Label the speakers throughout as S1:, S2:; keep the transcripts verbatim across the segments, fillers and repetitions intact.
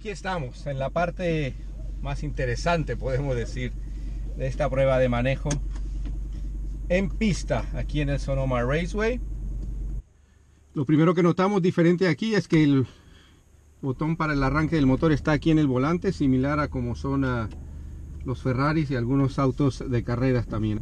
S1: aquí estamos en la parte más interesante, podemos decir, de esta prueba de manejo en pista aquí en el Sonoma Raceway. Lo primero que notamos diferente aquí es que el botón para el arranque del motor está aquí en el volante, similar a como son a los Ferraris y algunos autos de carreras también.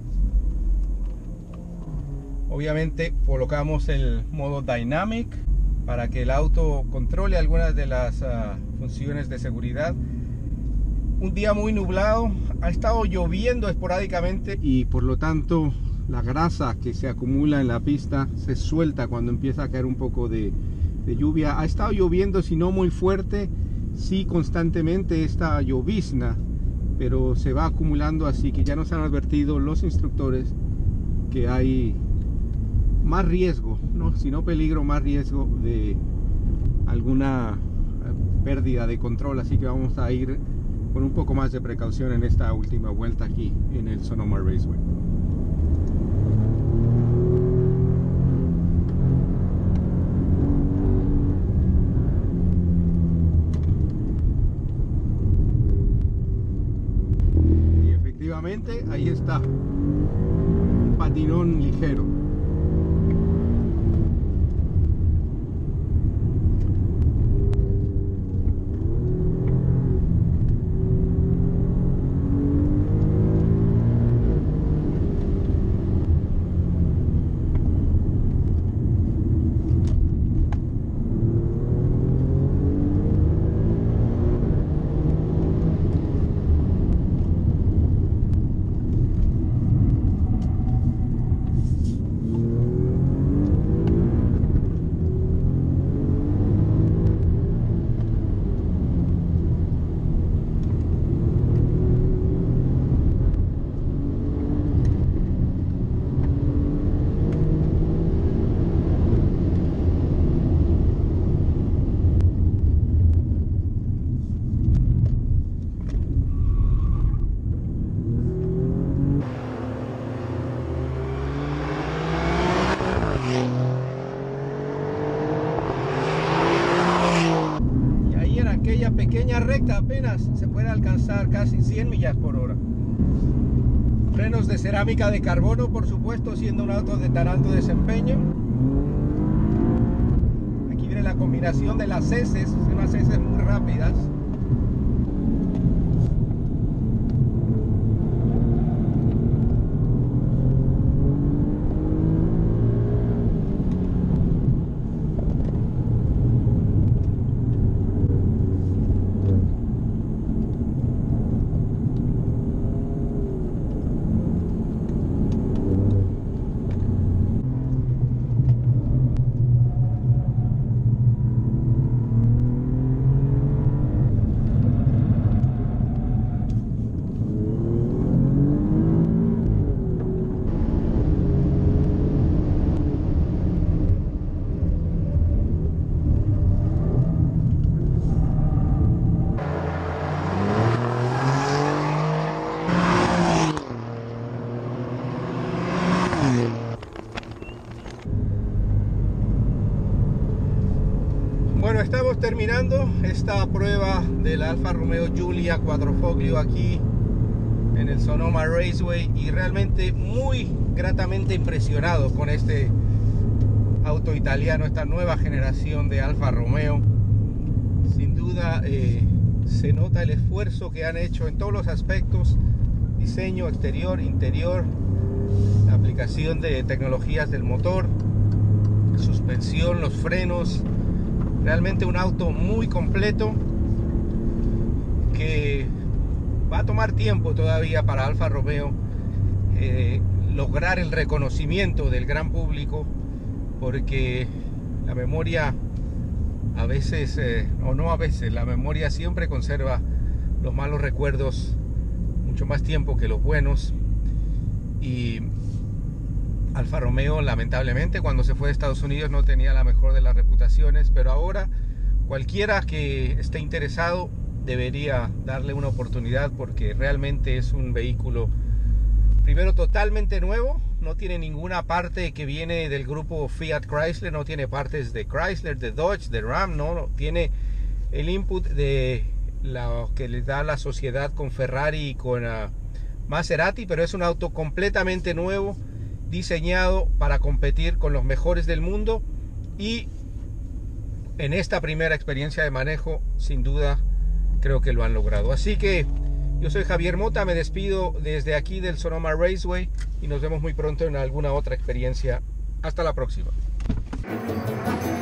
S1: Obviamente colocamos el modo Dynamic para que el auto controle algunas de las uh, funciones de seguridad. Un día muy nublado, ha estado lloviendo esporádicamente y por lo tanto la grasa que se acumula en la pista se suelta cuando empieza a caer un poco de, de lluvia. Ha estado lloviendo, si no muy fuerte, sí constantemente esta llovizna, pero se va acumulando, así que ya nos han advertido los instructores que hay más riesgo, no, si no peligro, más riesgo de alguna pérdida de control, así que vamos a ir con un poco más de precaución en esta última vuelta aquí en el Sonoma Raceway. Y efectivamente ahí está, un patinón ligero. Pequeña recta apenas se puede alcanzar casi cien millas por hora. Frenos de cerámica de carbono, por supuesto, siendo un auto de tan alto desempeño. Aquí viene la combinación de las heces, unas heces muy rápidas. Bueno, estamos terminando esta prueba del Alfa Romeo Giulia Quadrifoglio aquí en el Sonoma Raceway y realmente muy gratamente impresionado con este auto italiano, esta nueva generación de Alfa Romeo. Sin duda eh, se nota el esfuerzo que han hecho en todos los aspectos: diseño, exterior, interior, la aplicación de tecnologías del motor, suspensión, los frenos. Realmente un auto muy completo que va a tomar tiempo todavía para Alfa Romeo eh, lograr el reconocimiento del gran público, porque la memoria a veces, eh, o no a veces, la memoria siempre conserva los malos recuerdos mucho más tiempo que los buenos. Y Alfa Romeo, lamentablemente, cuando se fue de Estados Unidos no tenía la mejor de las reputaciones, pero ahora cualquiera que esté interesado debería darle una oportunidad, porque realmente es un vehículo, primero, totalmente nuevo. No tiene ninguna parte que viene del grupo Fiat Chrysler, no tiene partes de Chrysler, de Dodge, de Ram, no, no tiene el input de lo que les da la sociedad con Ferrari y con uh, Maserati, pero es un auto completamente nuevo, diseñado para competir con los mejores del mundo, y en esta primera experiencia de manejo sin duda creo que lo han logrado. Así que yo soy Javier Mota, me despido desde aquí del Sonoma Raceway y nos vemos muy pronto en alguna otra experiencia. Hasta la próxima.